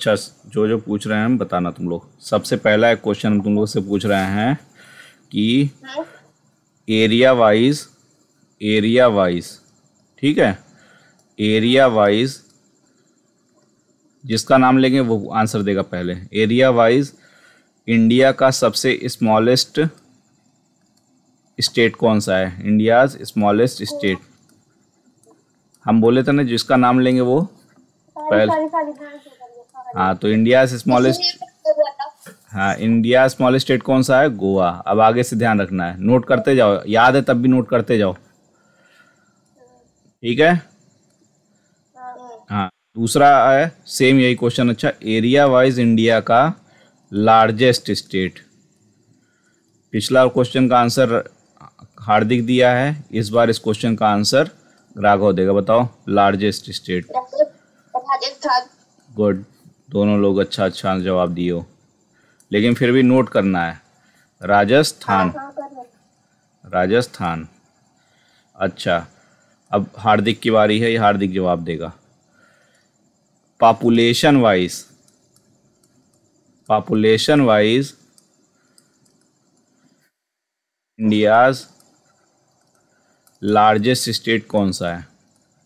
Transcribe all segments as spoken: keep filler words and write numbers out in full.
अच्छा, जो जो पूछ रहे हैं हम बताना तुम लोग। सबसे पहला एक क्वेश्चन हम तुम लोग से पूछ रहे हैं कि एरिया वाइज, एरिया वाइज, ठीक है, एरिया वाइज जिसका नाम लेंगे वो आंसर देगा पहले। एरिया वाइज इंडिया का सबसे स्मॉलेस्ट स्टेट कौन सा है? India's smallest state. हम बोले थे ना जिसका नाम लेंगे वो पहले। हाँ, तो इंडिया स्मॉलेस्ट, हाँ, इंडिया स्मॉलेस्ट स्टेट कौन सा है? गोवा। अब आगे से ध्यान रखना है, नोट करते जाओ, याद है तब भी नोट करते जाओ, ठीक है। हाँ, दूसरा है सेम यही क्वेश्चन। अच्छा, एरिया वाइज इंडिया का लार्जेस्ट स्टेट। पिछला क्वेश्चन का आंसर हार्दिक दिया है, इस बार इस क्वेश्चन का आंसर राघव देगा। बताओ लार्जेस्ट स्टेट। गुड, दोनों लोग अच्छा अच्छा जवाब दिए हो, लेकिन फिर भी नोट करना है। राजस्थान, राजस्थान। अच्छा, अब हार्दिक की बारी है, ये हार्दिक जवाब देगा। Population wise, population wise India's largest state कौन सा है?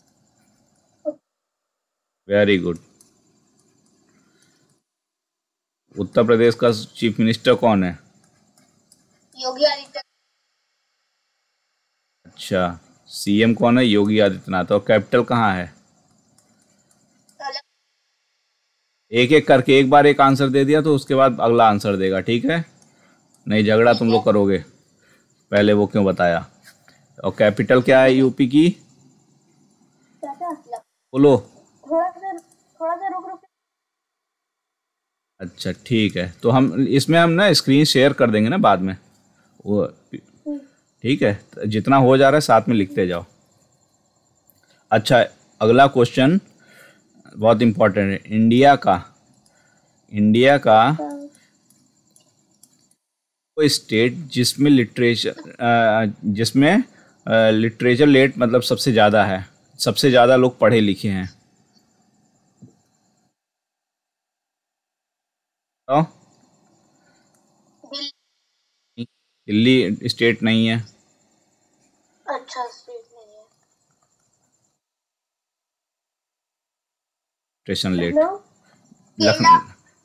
Very good. उत्तर प्रदेश का चीफ मिनिस्टर कौन है? योगी आदित्यनाथ। अच्छा, सीएम कौन है? योगी आदित्यनाथ। और कैपिटल कहाँ है? एक एक करके, एक बार एक आंसर दे दिया तो उसके बाद अगला आंसर देगा, ठीक है? नहीं झगड़ा तुम लोग करोगे, पहले वो क्यों बताया। और कैपिटल क्या है यूपी की? बोलो। थोड़ा सा थोड़ा सा रुक रुक। अच्छा ठीक है, तो हम इसमें हम ना स्क्रीन शेयर कर देंगे ना बाद में वो, ठीक है? जितना हो जा रहा है साथ में लिखते जाओ। अच्छा, अगला क्वेश्चन बहुत इम्पोर्टेंट है। इंडिया का, इंडिया का वो स्टेट जिसमें लिटरेचर, जिसमें लिटरेचर रेट मतलब सबसे ज़्यादा है, सबसे ज़्यादा लोग पढ़े लिखे हैं। तो दिल्ली स्टेट नहीं है। अच्छा, स्टेट नहीं है। Literature rate Lucknow. लखनऊ।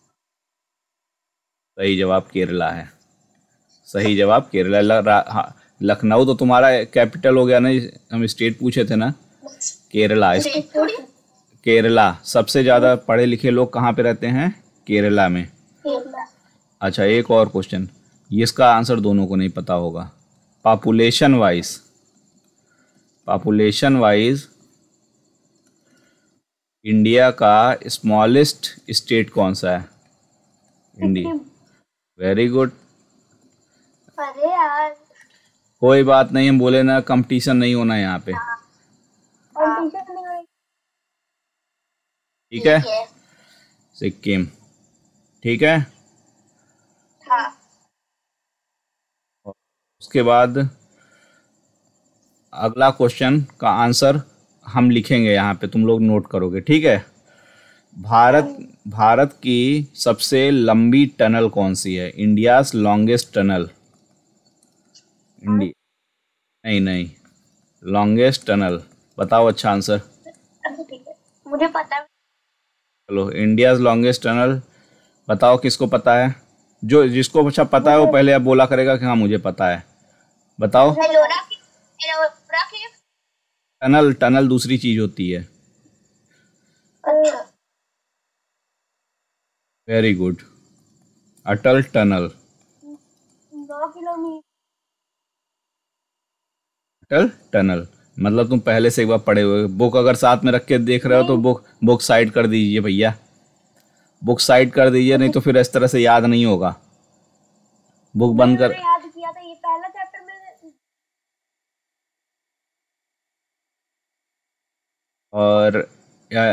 सही जवाब केरला है, सही जवाब केरला। हाँ, लखनऊ तो तुम्हारा कैपिटल हो गया ना, हम स्टेट पूछे थे ना। केरला, केरला सबसे ज़्यादा पढ़े लिखे लोग कहाँ पे रहते हैं? केरला में। अच्छा, एक और क्वेश्चन, इसका आंसर दोनों को नहीं पता होगा। Population wise, population wise India का स्मॉलेस्ट स्टेट कौन सा है? इंडिया। Very good. अरे यार, कोई बात नहीं, हम बोले ना कंपटीशन नहीं होना यहाँ पे, ठीक है? सिक्किम, ठीक है। हाँ। उसके बाद अगला क्वेश्चन का आंसर हम लिखेंगे यहाँ पे, तुम लोग नोट करोगे, ठीक है? भारत, भारत की सबसे लंबी टनल कौन सी है? India's longest tunnel. इंडिया नहीं नहीं, लॉन्गेस्ट टनल बताओ। अच्छा आंसर, ठीक है, मुझे पता है। चलो, इंडियाज लॉन्गेस्ट टनल बताओ किसको पता है? जो जिसको अच्छा पता है वो पहले अब बोला करेगा कि हाँ मुझे पता है। बताओ। एलोरा की, एलोरा की टनल, टनल दूसरी चीज होती है। अच्छा, वेरी गुड, अटल टनल। नौ किलोमीटर। अटल टनल मतलब तुम पहले से एक बार पढ़े हुए। बुक अगर साथ में रख के देख रहे हो तो बुक, बुक साइड कर दीजिए भैया, बुक साइड कर दीजिए, नहीं तो फिर इस तरह से याद नहीं होगा। बुक बंद कर। याद किया था, ये पहला चैप्टर में। और या,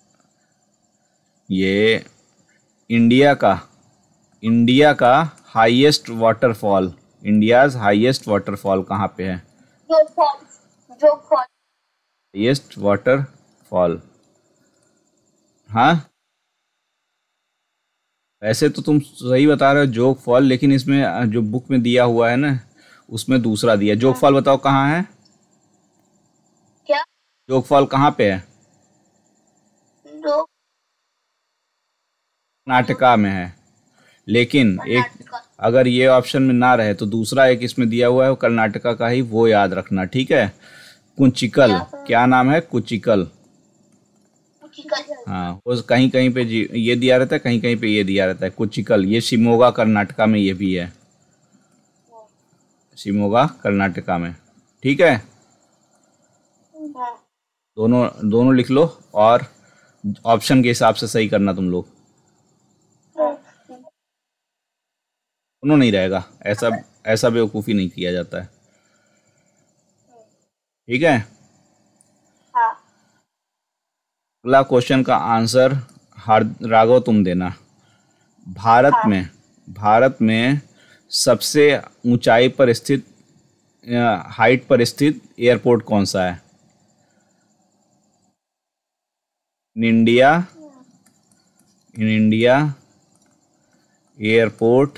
ये इंडिया का, इंडिया का highest waterfall, India's highest waterfall कहाँ पे है? जोग फॉल्स, जोग फॉल्स। हाईएस्ट वाटरफॉल, हाँ वैसे तो तुम सही बता रहे हो जोग फॉल, लेकिन इसमें अ, जो बुक में दिया हुआ है ना उसमें दूसरा दिया। जोग फॉल बताओ कहाँ है? क्या? जोग फॉल कहाँ पे है? दो। कर्नाटका में है। लेकिन एक कर्नाटका। अगर ये ऑप्शन में ना रहे तो दूसरा एक इसमें दिया हुआ है वो कर्नाटका का ही, वो याद रखना, ठीक है? कुंचिकल, क्या? क्या नाम है? कुचिकल। चिकन। हाँ, वो कहीं कहीं पे जी ये दिया रहता है, कहीं कहीं पे ये दिया रहता है कुचिकल। ये शिमोगा कर्नाटका में ये भी है, शिमोगा कर्नाटका में, ठीक है? हाँ। दोनों दोनों लिख लो और ऑप्शन के हिसाब से सही करना तुम लोग। दोनों नहीं रहेगा, ऐसा ऐसा बेवकूफ़ी नहीं किया जाता है, ठीक है? हाँ। अगला क्वेश्चन का आंसर हार राघव तुम देना। भारत हाँ। में भारत में सबसे ऊंचाई पर स्थित, हाइट पर स्थित एयरपोर्ट कौन सा है? In India in India airport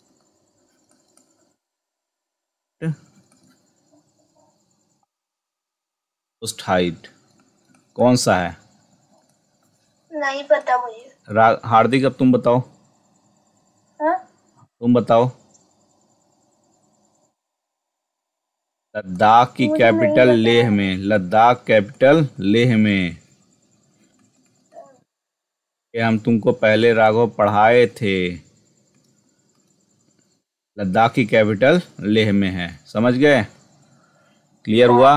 most height कौन सा है? नहीं पता मुझे। रा- हार्दिक अब तुम बताओ, हाँ? तुम बताओ। लद्दाख की मुझे नहीं कैपिटल पता लेह है। में, लद्दाख कैपिटल लेह में। ये हम तुमको पहले राघव पढ़ाए थे। लद्दाख की कैपिटल लेह में है, समझ गए? क्लियर हुआ?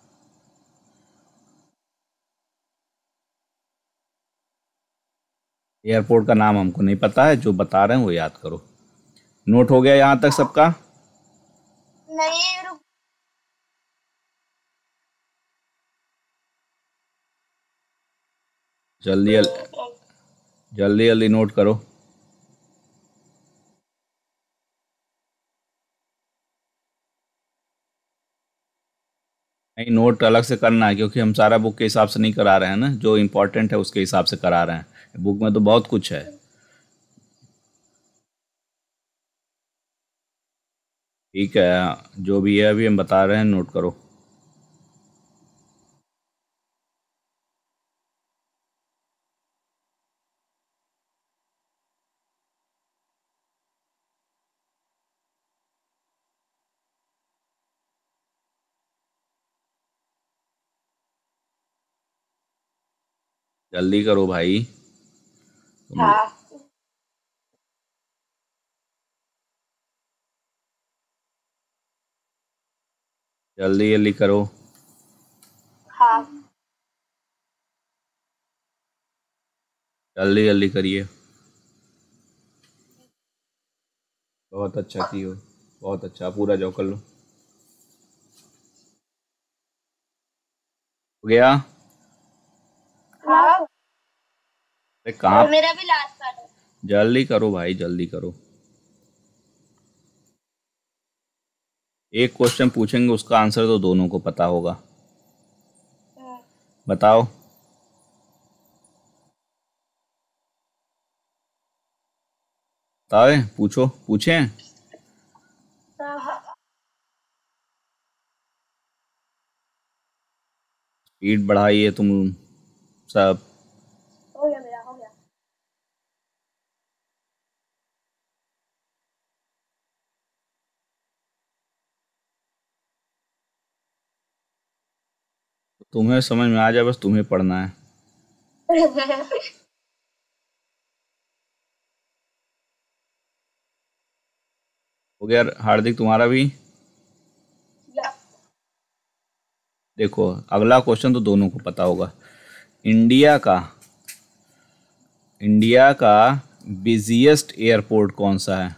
एयरपोर्ट का नाम हमको नहीं पता है, जो बता रहे हैं वो याद करो। नोट हो गया यहाँ तक सबका? नहीं, रुक। जल्दी जल्दी जल्दी नोट करो। नहीं, नोट अलग से करना है क्योंकि हम सारा बुक के हिसाब से नहीं करा रहे हैं ना, जो इम्पोर्टेंट है उसके हिसाब से करा रहे हैं। बुक में तो बहुत कुछ है, ठीक है? जो भी है अभी हम बता रहे हैं, नोट करो। जल्दी करो भाई तुम लोग, हाँ। जल्दी जल्दी करो। हाँ। जल्दी जल्दी करिए। बहुत अच्छा की हो, बहुत अच्छा, पूरा जाओ कर लो। हो गया? हाँ। अरे कहाँ? मेरा भी लास्ट कार्ड है। जल्दी करो भाई, जल्दी करो। एक क्वेश्चन पूछेंगे उसका आंसर तो दोनों को पता होगा। बताओ। बताओ, पूछो, पूछें। हाँ। स्पीड बढ़ाइए तुम सब। हो गया, मेरा हो गया। तुम्हें समझ में आ जाए बस, तुम्हें पढ़ना है। हो गया हार्दिक, तुम्हारा भी? देखो, अगला क्वेश्चन तो दोनों को पता होगा। इंडिया का इंडिया का बिजिएस्ट एयरपोर्ट कौन सा है?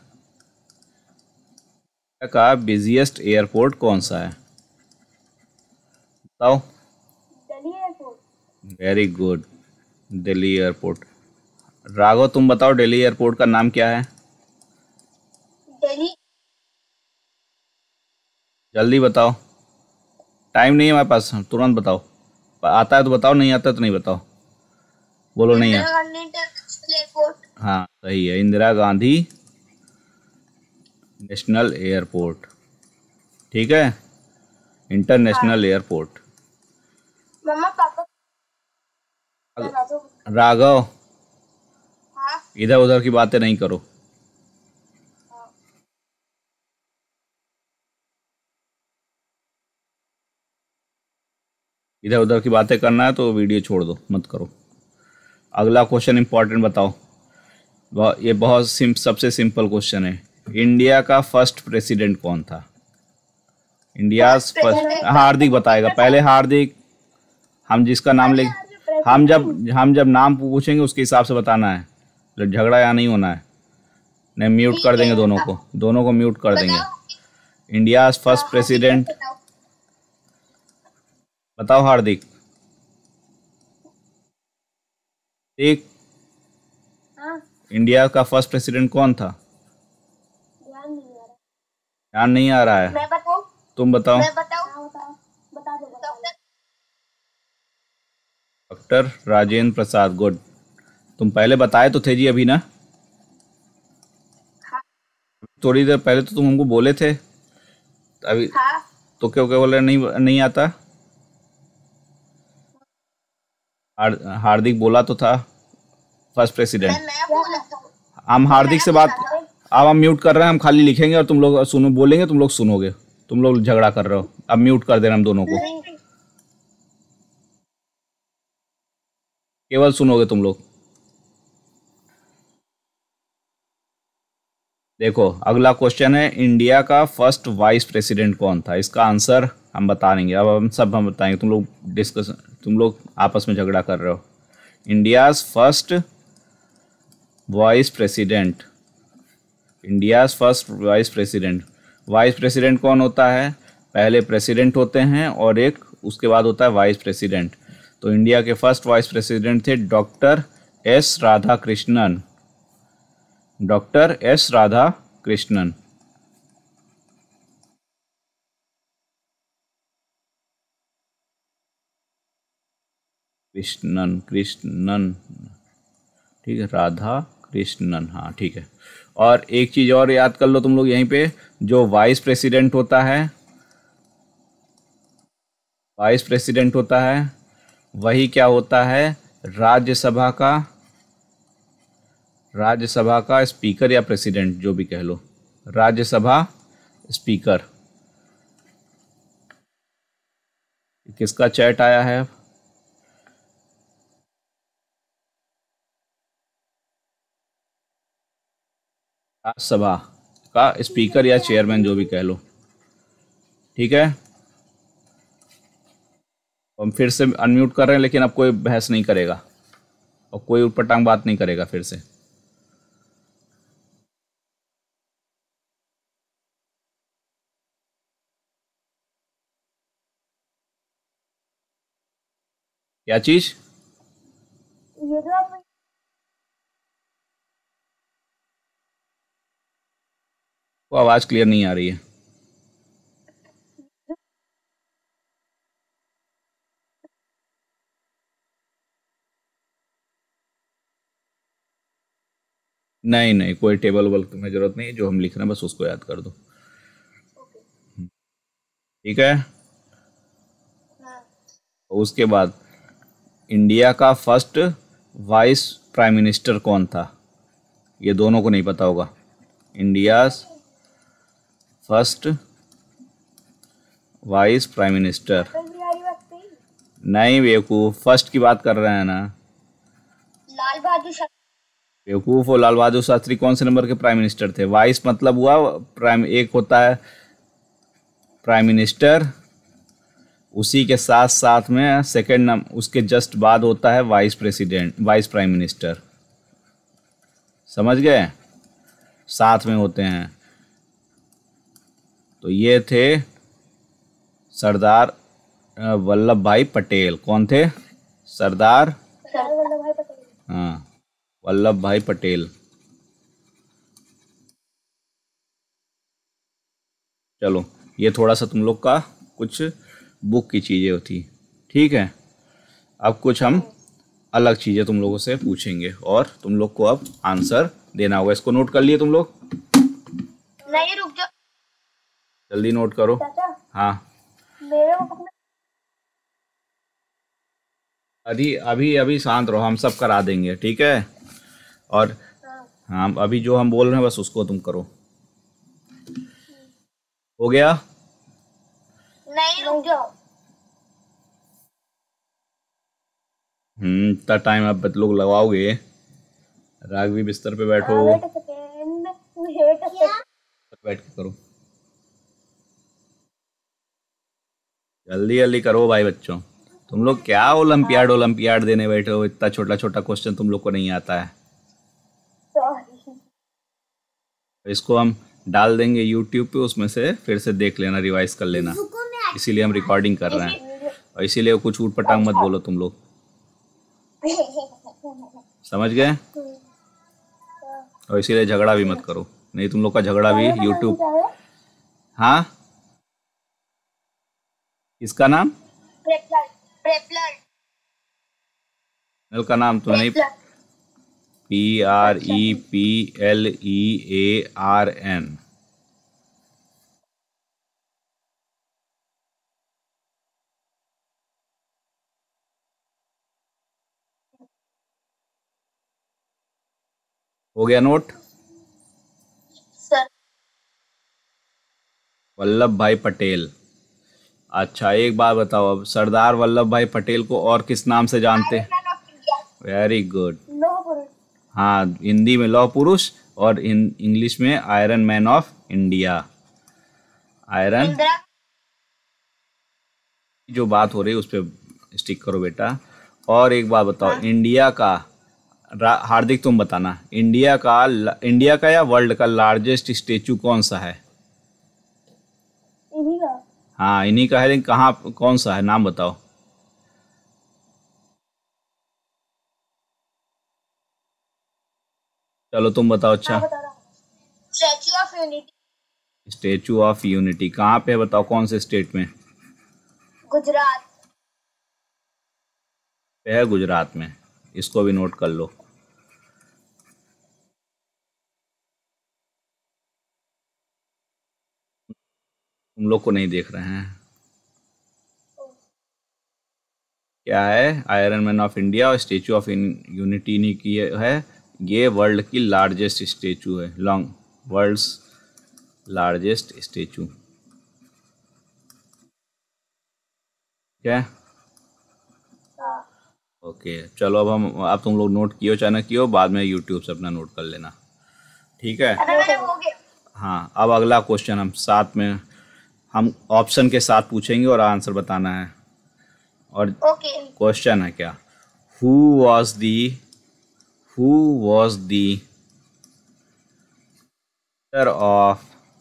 इंडिया का बिजिएस्ट एयरपोर्ट कौन सा है? बताओ। Delhi airport. Very good, Delhi airport. Raghav तुम बताओ, दिल्ली एयरपोर्ट का नाम क्या है? दिल्ली। जल्दी बताओ, टाइम नहीं है हमारे पास, तुरंत बताओ। आता है तो बताओ, नहीं आता तो नहीं बताओ। बोलो नहीं है। Indira Gandhi international airport. हाँ सही है, इंदिरा गांधी नेशनल एयरपोर्ट। ठीक है, इंटरनेशनल एयरपोर्ट। मम्मा पापा बता दो। राघव, हाँ इधर उधर की बातें नहीं करो। हाँ। इधर उधर की बातें करना है तो वीडियो छोड़ दो, मत करो। अगला क्वेश्चन इंपॉर्टेंट बताओ। वह- ये बहुत सिम सबसे सिंपल क्वेश्चन है। इंडिया का फर्स्ट प्रेसिडेंट कौन था? India First first, president- Hardik बताएगा पहले। हार्दिक, हम जिसका नाम ले, हम जब हम जब नाम पूछेंगे उसके हिसाब से बताना है, तो झगड़ा यहाँ नहीं होना है। नहीं, म्यूट कर देंगे दोनों को, दोनों को म्यूट कर देंगे। इंडिया फर्स्ट प्रेसिडेंट बताओ। बताओ हार्दिक। एक, हाँ इंडिया का फर्स्ट प्रेसिडेंट कौन था? ध्यान नहीं आ रहा। ध्यान नहीं आ रहा है, मैं बताऊं? तुम बताओ। मैं बताऊं? हाँ बताओ, बता दो। Doctor doctor Rajendra Prasad. Good, तुम पहले बताए तो थे जी अभी ना, हाँ थोड़ी देर पहले तो तुम हमको बोले थे अभी। हाँ। तो क्यों क्या बोल रहे नहीं नहीं आता? हार, हार्दिक बोला तो था फर्स्ट प्रेसिडेंट। मैं मैं बोला था। हम हार्दिक से बात, अब हम म्यूट कर रहे हैं, हम खाली लिखेंगे और तुम लोग सुनो, बोलेंगे तुम लोग सुनोगे। तुम लोग झगड़ा कर रहे हो, अब म्यूट कर देना हम दोनों को, नहीं केवल सुनोगे तुम लोग। देखो अगला क्वेश्चन है, इंडिया का फर्स्ट वाइस प्रेसिडेंट कौन था? इसका आंसर हम बता देंगे। अब हम सब हम बताएंगे, तुम लोग डिस्कस, तुम लोग आपस में झगड़ा कर रहे हो। India's first vice president, India's first vice president. Vice president कौन होता है? पहले प्रेसिडेंट होते हैं और एक उसके बाद होता है वाइस प्रेसिडेंट। तो इंडिया के फर्स्ट वाइस प्रेसिडेंट थे doctor S Radha Krishnan. Doctor S Radha Krishnan. Krishnan Krishnan ठीक है, राधा कृष्णन, हाँ ठीक है। और एक चीज़ और याद कर लो तुम लोग यहीं पे, जो वाइस प्रेसिडेंट होता है, वाइस प्रेसिडेंट होता है वही क्या होता है? राज्यसभा का, राज्यसभा का स्पीकर या प्रेसिडेंट जो भी कह लो, राज्यसभा स्पीकर। किसका चैट आया है? राज्यसभा का स्पीकर या चेयरमैन जो भी कह लो, ठीक है। हम फिर से अनम्यूट कर रहे हैं, लेकिन अब कोई बहस नहीं करेगा और कोई उटपटांग बात नहीं करेगा फिर से। क्या चीज? ये जो आप वो आवाज क्लियर नहीं आ रही है। नहीं नहीं, कोई टेबल वेबल की जरूरत नहीं है, जो हम लिख रहे हैं बस उसको याद कर दो, ठीक है। हाँ और उसके बाद इंडिया का फर्स्ट वाइस प्राइम मिनिस्टर कौन था? ये दोनों को नहीं पता होगा। India first vice prime minister. Atal Bihari Vajpayee, नहीं बेवकूफ़, फर्स्ट की बात कर रहे हैं ना। लाल बहादुर शास्त्री। बेवकूफ़, और लाल बहादुर शास्त्री कौन से नंबर के प्राइम मिनिस्टर थे? वाइस मतलब हुआ प्राइम, एक होता है प्राइम मिनिस्टर, उसी के साथ साथ में सेकंड नंबर, उसके जस्ट बाद होता है vice president, vice prime minister. समझ गए? साथ में होते हैं। तो ये थे सरदार अ, वल्लभ भाई पटेल। कौन थे? सरदार, सरदार वल्लभ भाई पटेल। हाँ, वल्लभ भाई पटेल। चलो, ये थोड़ा सा तुम लोग का कुछ बुक की चीज़ें होती, ठीक है। अब कुछ हम अलग चीज़ें तुम लोगों से पूछेंगे और तुम लोग को अब आंसर देना होगा। इसको नोट कर लिए तुम लोग? नहीं, रुक जाओ, जल्दी नोट करो। चाचा हाँ, मेरे को अभी अभी अभी शांत रहो, हम सब करा देंगे, ठीक है? और हाँ, अभी जो हम बोल रहे हैं बस उसको तुम करो। हो गया? नहीं, रुक जाओ। हम्म इतना टाइम आप लोग लगाओगे? राघवी बिस्तर पे बैठो, wait a second, wait a second. बैठ के करो, जल्दी जल्दी करो भाई बच्चों। तुम लोग क्या ओलंपियाड ओलंपियाड देने बैठे हो? इतना छोटा छोटा क्वेश्चन तुम लोग को नहीं आता है। सॉरी। तो इसको हम डाल देंगे यूट्यूब पे, उसमें से फिर से देख लेना, रिवाइज कर लेना, इसीलिए हम रिकॉर्डिंग कर रहे हैं। और इसीलिए कुछ ऊट पटांग मत बोलो तुम लोग, समझ गए? और इसीलिए झगड़ा भी मत करो, नहीं तुम लोग का झगड़ा भी यूट्यूब। हाँ, इसका नाम प्रेपलर, प्रेपलर, चैनल का नाम तो नहीं? P R E P L E A R N. हो गया नोट? सर वल्लभ भाई पटेल। अच्छा एक बात बताओ, अब सरदार वल्लभ भाई पटेल को और किस नाम से जानते हैं? Very good. लौह पुरुष। हाँ, हिंदी में लौह पुरुष और इन इंग्लिश में iron man of India. Iron, Indira जो बात हो रही है उस पर स्टिक करो बेटा। और एक बात बताओ, इंडिया का, रा- हार्दिक तुम बताना, इंडिया का इंडिया का या वर्ल्ड का लार्जेस्ट स्टेचू कौन सा है? इन्हीं का। हाँ इन्हीं का है, लेकिन कहाँ, कौन सा है, नाम बताओ। चलो तुम बताओ। अच्छा, statue of unity. Statue of unity कहाँ पे है बताओ, कौन से स्टेट में गुजरात। पे है? गुजरात में। इसको भी नोट कर लो। तुम लोग को नहीं देख रहे हैं क्या है? आयरन मैन ऑफ इंडिया और स्टेचू ऑफ यूनिटी नहीं की है, ये वर्ल्ड की लार्जेस्ट स्टेचू है, लॉन्ग वर्ल्ड्स लार्जेस्ट स्टेचू। क्या? ओके चलो, अब हम, अब तुम लोग नोट कियो चाहे ना कियो, बाद में यूट्यूब से अपना नोट कर लेना, ठीक है? मेरे हो गया। हाँ, अब अगला क्वेश्चन हम साथ में, हम ऑप्शन के साथ पूछेंगे और आंसर बताना है। और ओके। क्वेश्चन है क्या, who was the who was the of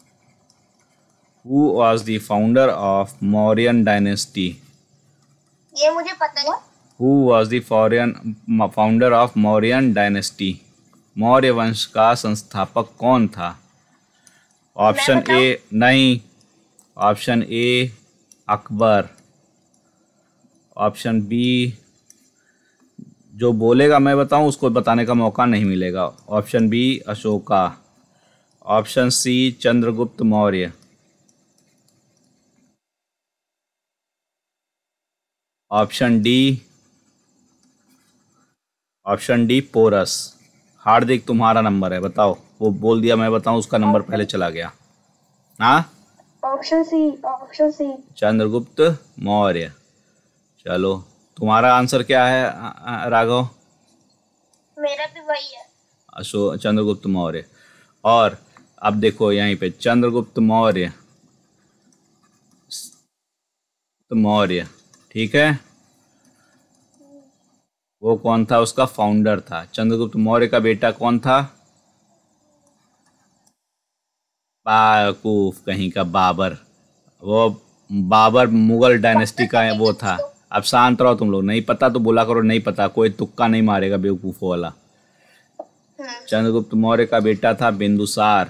who was the founder of Mauryan dynasty? ये मुझे पता है। Who was the foreign founder of Mauryan dynasty? Maurya वंश का संस्थापक कौन था? ऑप्शन ए, नहीं, option A Akbar, option B, जो बोलेगा मैं बताऊं उसको बताने का मौका नहीं मिलेगा, option B Ashoka, option C Chandragupta Maurya, option D option D Porus. Hardik तुम्हारा नंबर है, बताओ। वो बोल दिया मैं बताऊं, उसका नंबर पहले चला गया। हाँ, option C, option C. Chandragupta Maurya. चलो तुम्हारा आंसर क्या है आ- आ- राघव? मेरा भी वही है। अशोक, चंद्रगुप्त मौर्य। और अब देखो यहीं पे चंद्रगुप्त मौर्य, तो मौर्य, ठीक है, वो कौन था? उसका फाउंडर था। चंद्रगुप्त मौर्य का बेटा कौन था? बावकूफ कहीं का, बाबर। वो बाबर मुगल डायनेस्टी का है, वो था। अब शांत रहो तुम लोग, नहीं पता तो बोला करो नहीं पता, कोई तुक्का नहीं मारेगा बेवकूफों वाला। चंद्रगुप्त मौर्य का बेटा था बिंदुसार,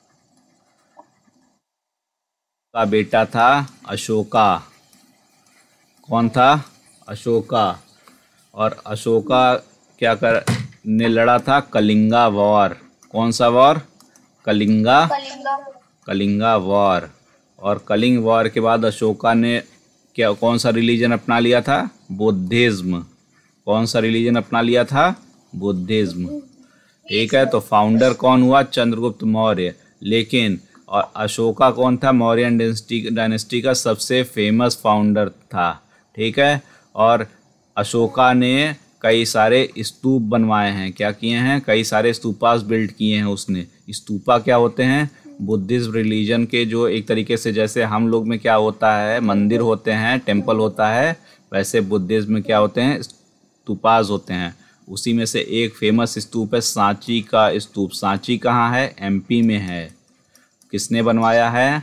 का बेटा था अशोका। कौन था? अशोका। और अशोका क्या कर ने लड़ा था? कलिंगा वॉर। कौन सा वॉर? कलिंगा कलिंगा कलिंगा वॉर। और कलिंग वॉर के बाद अशोका ने क्या कौन सा रिलीजन अपना लिया था? बुद्धिज्म। कौन सा रिलीजन अपना लिया था? बुद्धिज्म। ठीक है, तो फाउंडर कौन हुआ? चंद्रगुप्त मौर्य। लेकिन और अशोका कौन था? मौर्यन डायनेस्टी डायनेस्टी का सबसे फेमस फाउंडर था। ठीक है, और अशोका ने कई सारे स्तूप बनवाए हैं। क्या किए हैं? कई सारे स्तूपास बिल्ड किए हैं उसने। स्तूपा क्या होते हैं? बुद्धिज्म रिलीजन के जो एक तरीके से जैसे हम लोग में क्या होता है, मंदिर होते हैं, टेम्पल होता है, वैसे बुद्धिज्म में क्या होते हैं? स्तूपास होते हैं। उसी में से एक फेमस स्तूप है सांची का स्तूप। सांची कहाँ है? एमपी में है। किसने बनवाया है?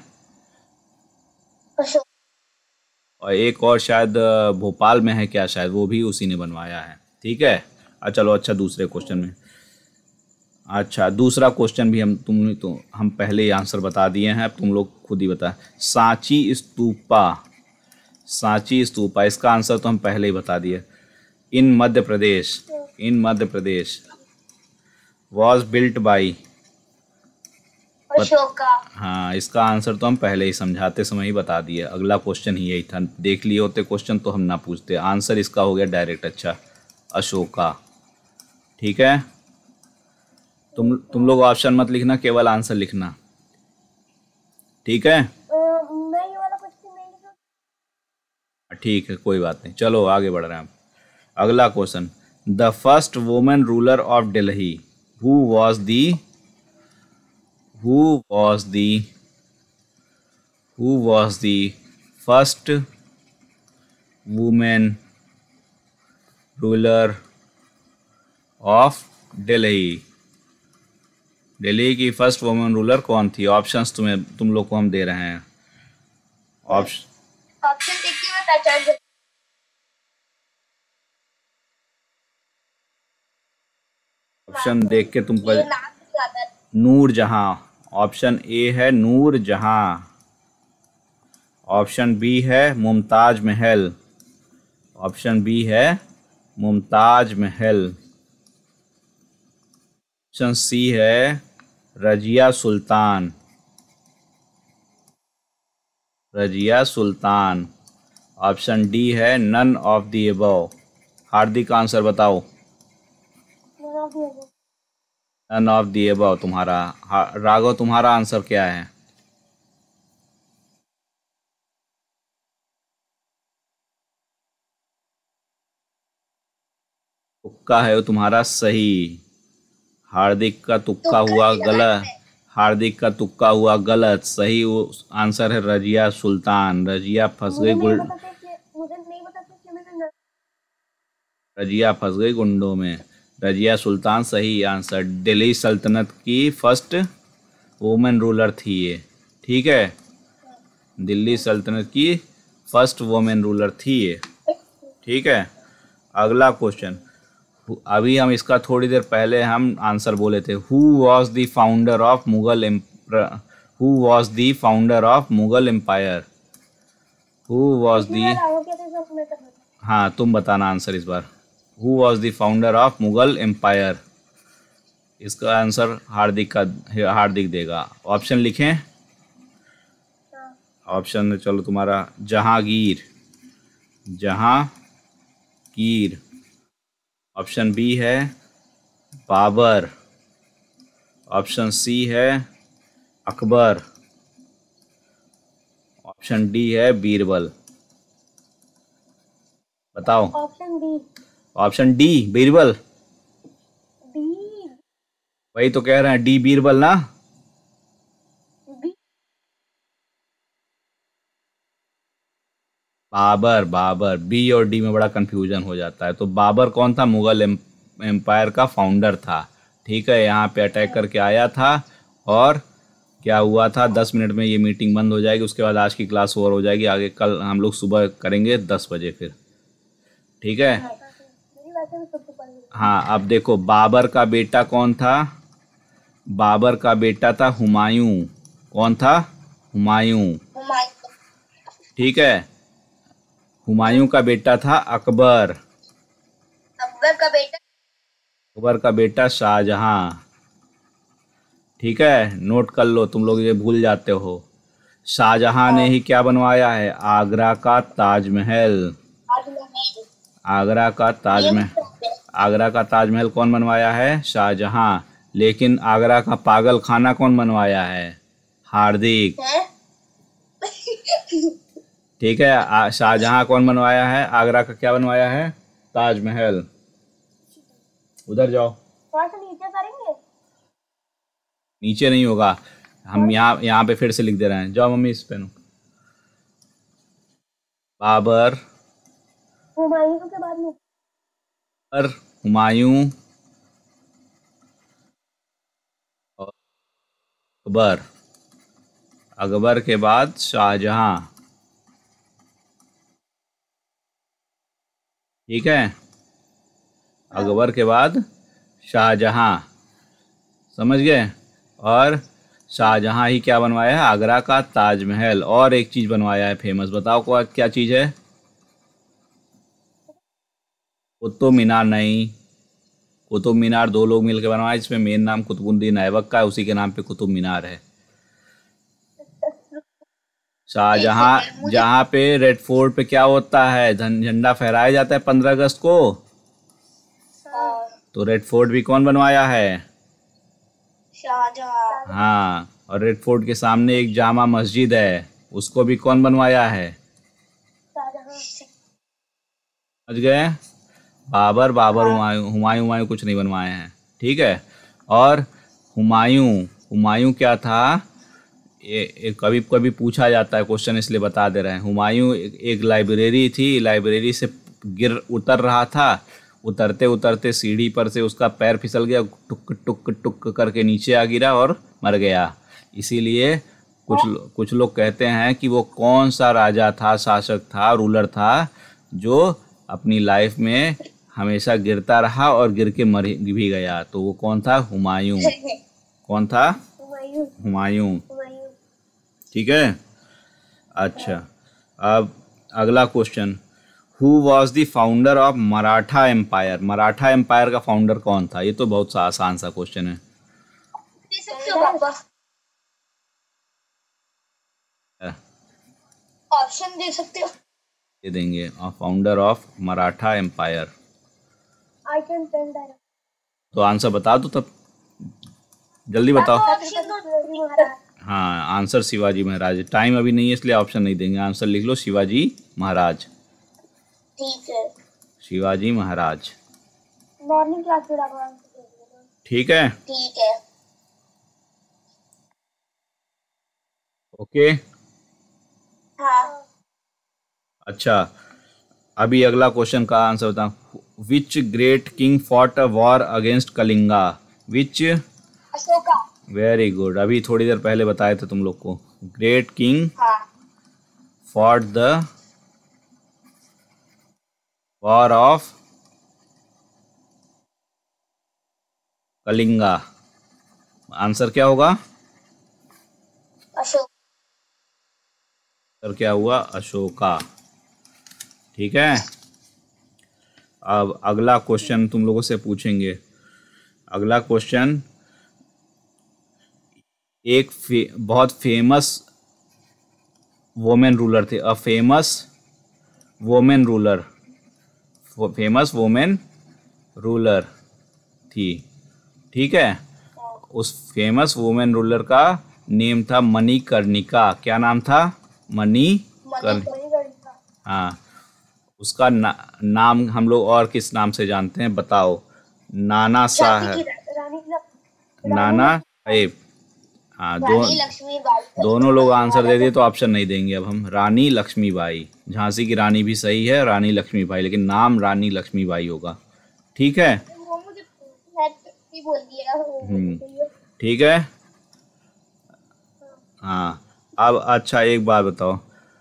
अशोक। और एक और शायद अ, भोपाल में है क्या, शायद वो भी उसी ने बनवाया है। ठीक है, अच्छा चलो, अच्छा दूसरे क्वेश्चन में। अच्छा दूसरा क्वेश्चन भी हम तुम तो हम पहले ही आंसर बता दिए हैं, अब तुम लोग खुद ही बता। सांची स्तूपा, सांची स्तूपा इसका आंसर तो हम पहले ही बता दिए। In Madhya Pradesh, in Madhya Pradesh was built by. Ashoka. हाँ, इसका आंसर तो हम पहले ही समझाते समय ही बता दिए। अगला क्वेश्चन ही यही था, देख लिए होते क्वेश्चन तो हम ना पूछते। आंसर इसका हो गया डायरेक्ट। अच्छा, अशोका। ठीक है, तुम तुम लोग ऑप्शन मत लिखना, केवल आंसर लिखना। ठीक है, मैं ये वाला क्वेश्चन नहीं लिखा। ठीक है, कोई बात नहीं, चलो आगे बढ़ रहे हैं हम। अगला question, the first women ruler of Delhi, who was the who was the who was the first woman ruler of Delhi? Delhi की फर्स्ट वुमेन रूलर कौन थी? ऑप्शंस तुम्हें तुम लोग को हम दे रहे हैं। ऑप्शन ऑप्शन देख के मैं पहचान सकती ऑप्शन देख के तुम हूँ। ये पर नाम नहीं आता है। नूर जहां। ऑप्शन ए है नूर जहां। ऑप्शन बी है मुमताज महल। ऑप्शन बी है मुमताज महल। ऑप्शन सी है रजिया सुल्तान। रजिया सुल्तान। ऑप्शन डी है none of the above. Hardik answer बताओ। नन ऑफ द अबव तुम्हारा। राघव तुम्हारा आंसर क्या है? तुक्का है वो तुम्हारा सही। हार्दिक का तुक्का हुआ गलत। हार्दिक का तुक्का हुआ गलत। सही वो आंसर है रजिया सुल्तान। रजिया फंस गई गुल मुझे नहीं पता था कि मैंने रजिया फंस गई गुंडों में। रजिया सुल्तान सही आंसर। दिल्ली सल्तनत की फर्स्ट वुमेन रूलर थी ये। ठीक है, दिल्ली सल्तनत की फर्स्ट वुमेन रूलर थी ये। ठीक है, अगला क्वेश्चन। अभी हम इसका थोड़ी देर पहले हम आंसर बोले थे। Who was the founder of Mughal who was the founder of Mughal empire? Who was the हाँ तुम बताना आंसर इस बार। Who was the founder of Mughal empire? इसका आंसर हार्दिक का हार्दिक देगा। ऑप्शन लिखें? ऑप्शन चलो तुम्हारा जहांगीर। जहांगीर। ऑप्शन बी है बाबर। ऑप्शन सी है अकबर। ऑप्शन डी है बीरबल। बताओ। Option B. Option D Birbal. B. वही तो कह रहे हैं, डी बीरबल ना। बी। बाबर। बाबर बी और डी में बड़ा कंफ्यूजन हो जाता है। तो बाबर कौन था? मुगल एम्पायर का फाउंडर था। ठीक है, यहाँ पे अटैक करके आया था और क्या हुआ था, दस मिनट में ये मीटिंग बंद हो जाएगी। उसके बाद आज की क्लास ओवर हो जाएगी। आगे कल हम लोग सुबह करेंगे दस बजे फिर। ठीक है, हाँ अब देखो बाबर का बेटा कौन था? बाबर का बेटा था हुमायूं। कौन था? हुमायूं। ठीक है, हुमायूं का बेटा था अकबर। अकबर का बेटा। अकबर का बेटा शाहजहां। ठीक है, नोट कर लो, तुम लोग ये भूल जाते हो। शाहजहां ने ही क्या बनवाया है? आगरा का ताजमहल। ताजमहल। आगरा का ताजमहल। आगरा का ताजमहल कौन बनवाया है? शाहजहां। लेकिन आगरा का पागल खाना कौन बनवाया है? हार्दिक। ठीक है, आ- शाहजहां कौन बनवाया है? आगरा का क्या बनवाया है? ताजमहल। उधर जाओ। थोड़ा सा नीचे करेंगे। नीचे नहीं होगा, हम यहाँ यहाँ पे फिर से लिख दे रहे हैं। जाओ मम्मी, इस पेन। बाबर हुमायूं के बाद में और हुमायूं और अकबर। अकबर के बाद शाहजहां। ठीक है, अकबर के बाद शाहजहां। समझ गए? और शाहजहां ही क्या बनवाया है? आगरा का ताजमहल। और एक चीज़ बनवाया है फेमस, बताओ को क्या चीज़ है? कुतुब मीनार नहीं, कुतुब मीनार दो लोग मिलकर बनवाए, जिसमें मेन नाम कुतुबुद्दीन ऐबक का है, उसी के नाम पे कुतुब मीनार है। शाहजहां जहाँ पे रेड फोर्ट पे क्या होता है? झं- झंडा फहराया जाता है पंद्रह अगस्त को। तो रेड फोर्ट भी कौन बनवाया है? शाहजहां। हाँ, और रेड फोर्ट के सामने एक जामा मस्जिद है, उसको भी कौन बनवाया है? शाहजहां। समझ गए? बाबर बाबर हुमायूं हुमायूं हुमायूं कुछ नहीं बनवाए हैं। ठीक है, और हुमायूं हुमायूं क्या था? ये ये कभी कभी पूछा जाता है क्वेश्चन, इसलिए बता दे रहे हैं। हुमायूं एक, एक लाइब्रेरी थी, लाइब्रेरी से गिर उतर रहा था, उतरते उतरते सीढ़ी पर से उसका पैर फिसल गया, टुक टुक टुक करके नीचे आ गिरा और मर गया। इसीलिए कुछ लो, कुछ लोग कहते हैं कि वो कौन सा राजा था, शासक था, रूलर था, जो अपनी लाइफ में हमेशा गिरता रहा और गिर के मर भी गया। तो वो कौन था? हुमायूं। कौन था? हुमायूं। हुमायूं। हुमायूं। ठीक है, अच्छा, अब अगला question. Who was the founder of Maratha empire? Maratha empire का फाउंडर कौन था? ये तो बहुत सा आसान सा क्वेश्चन है। दे सकते हो पापा? ऑप्शन दे सकते हो? दे देंगे, founder of Maratha empire. I can tell that. तो आंसर बता दो तब, जल्दी बताओ। ऑप्शन दो। हाँ, आंसर शिवाजी महाराज। टाइम अभी नहीं है इसलिए ऑप्शन नहीं देंगे, आंसर लिख लो, शिवाजी महाराज। ठीक है। शिवाजी महाराज। मॉर्निंग क्लास में डालवा। ठीक है, ठीक है। ओके। हाँ। अच्छा, अभी अगला क्वेश्चन का आंसर बताओ। Which great king fought a war against Kalinga? Which? Ashoka. Very good, अभी थोड़ी देर पहले बताए थे तुम लोग को। ग्रेट किंग हाँ। Fought the war of Kalinga. Answer क्या होगा? अशोक। आंसर क्या हुआ? अशोका। ठीक है, अब अगला क्वेश्चन तुम लोगों से पूछेंगे। अगला क्वेश्चन, एक फे, बहुत फेमस वोमेन रूलर थे। A famous women ruler, famous women ruler थी। ठीक है, उस फेमस वोमेन रूलर का नेम था मणिकर्णिका। क्या नाम था? मणिकर्णिका। हाँ, उसका ना, नाम हम लोग और किस नाम से जानते हैं बताओ? नाना साहब, नाना साहेब। हाँ, दो रानी लक्ष्मीबाई। दोनों लोग आंसर दे दिए तो ऑप्शन नहीं देंगे अब हम। रानी लक्ष्मीबाई, झांसी की रानी भी सही है, रानी लक्ष्मीबाई, लेकिन नाम रानी लक्ष्मीबाई होगा। ठीक है, वो मुझे ही बोल दिया। हम्म, ठीक है। हाँ, अब अच्छा एक बात बताओ,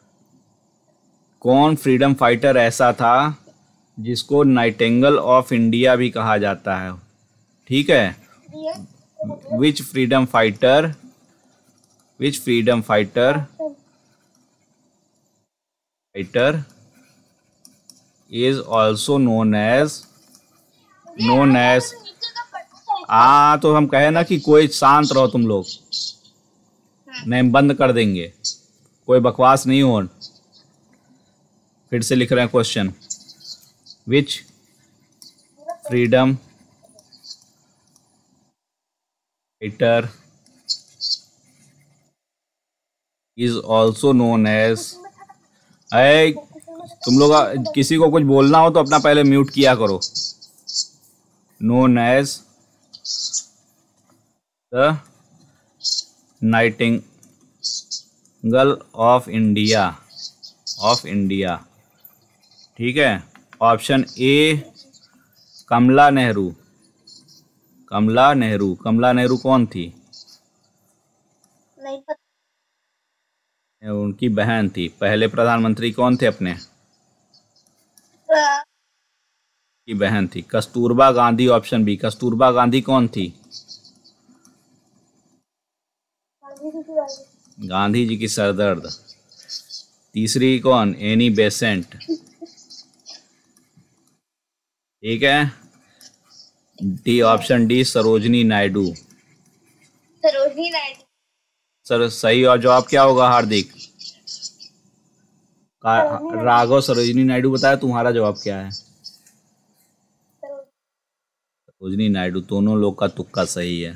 कौन फ्रीडम फाइटर ऐसा था जिसको नाइटिंगेल ऑफ इंडिया भी कहा जाता है? ठीक है, which freedom fighter which freedom fighter fighter is also known as known as, हाँ तो हम कहे ना कि कोई शांत रहो तुम लोग, नहीं बंद कर देंगे, कोई बकवास नहीं हो। फिर से लिख रहे हैं question, which freedom fighter is also known as, है तुम लोग किसी को कुछ बोलना हो तो अपना पहले म्यूट किया करो। Known as the nightingale of India, of India, ठीक है। ऑप्शन ए कमला नेहरू, कमला नेहरू, कमला नेहरू कौन थी? नहीं पता। उनकी बहन थी। पहले प्रधानमंत्री कौन थे अपने? की बहन थी कस्तूरबा गांधी। ऑप्शन बी, कस्तूरबा गांधी कौन थी? गांधी जी की सरदर्द। तीसरी कौन? एनी बेसेंट, ठीक है। D, option D Sarojini Naidu. Sarojini Naidu sir सही और जवाब क्या होगा हार्दिक? राघव सरोजनी नायडू बताया, तुम्हारा जवाब क्या है? सरोजनी नायडू। दोनों लोग का तुक्का सही है।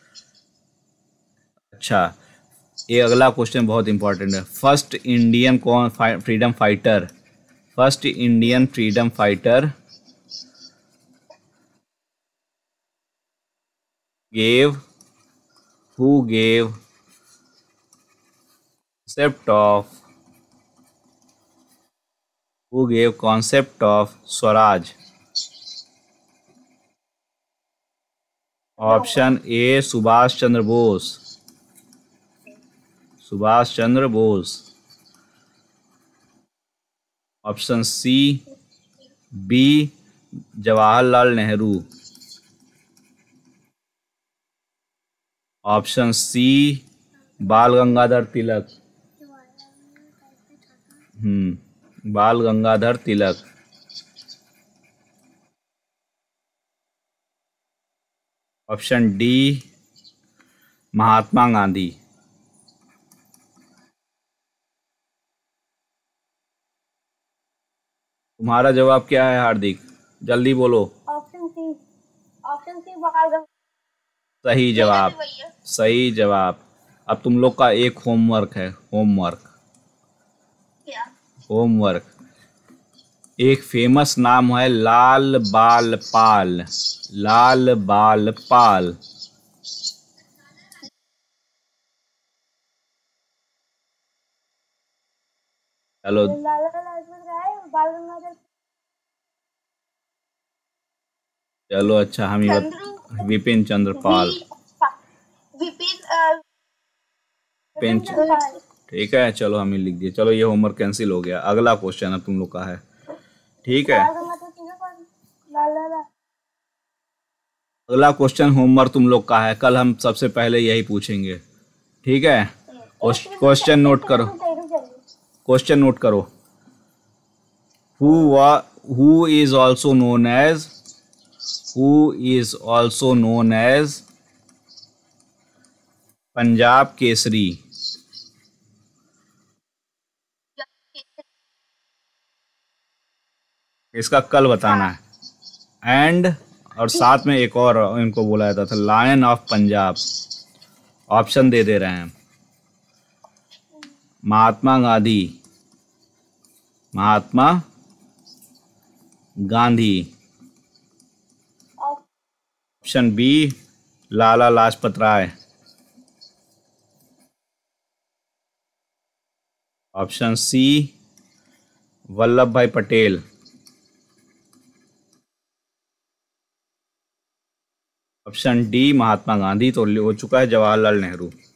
अच्छा, ये अगला क्वेश्चन बहुत इंपॉर्टेंट है। फर्स्ट इंडियन कौन freedom fighter, first Indian freedom fighter gave who gave concept of who gave concept of Swaraj? Option A Subhash Chandra Bose, Subhash Chandra Bose. Option C B Jawaharlal Nehru. Option C Bal Gangadhar Tilak, hmm Bal Gangadhar Tilak. Option D Mahatma Gandhi. तुम्हारा जवाब क्या है हार्दिक? जल्दी बोलो। Option C, option C Bal Gangadhar. सही जवाब, सही जवाब। अब तुम लोग का एक होमवर्क है, होमवर्क, क्या? होमवर्क। एक फेमस नाम है लाल बाल पाल, लाल बाल पाल। चलो लाला लाजपत राय, बाल गंगाधर। चलो अच्छा, हम ही बत- विपिन चंद्र पाल, विपिन विपिन च- ठीक है। चलो हम ही लिख दिए। चलो ये होमवर्क कैंसिल हो गया। अगला क्वेश्चन अब तुम लोग का है, ठीक है। अगला क्वेश्चन होमवर्क तुम लोग का है, कल हम सबसे पहले यही पूछेंगे, ठीक है। क्वेश्चन नोट करो, क्वेश्चन नोट करो। Who was who is also known as who is also known as Punjab Kesari? इसका कल बताना है। एंड और साथ में एक और इनको बोला जाता था लायन ऑफ पंजाब। ऑप्शन दे दे रहे हैं। Mahatma Gandhi, Mahatma Gandhi. Option B Lala Lajpat Rai. Option C Vallabhbhai Patel. Option D Mahatma Gandhi. तो हो चुका है जवाहरलाल नेहरू।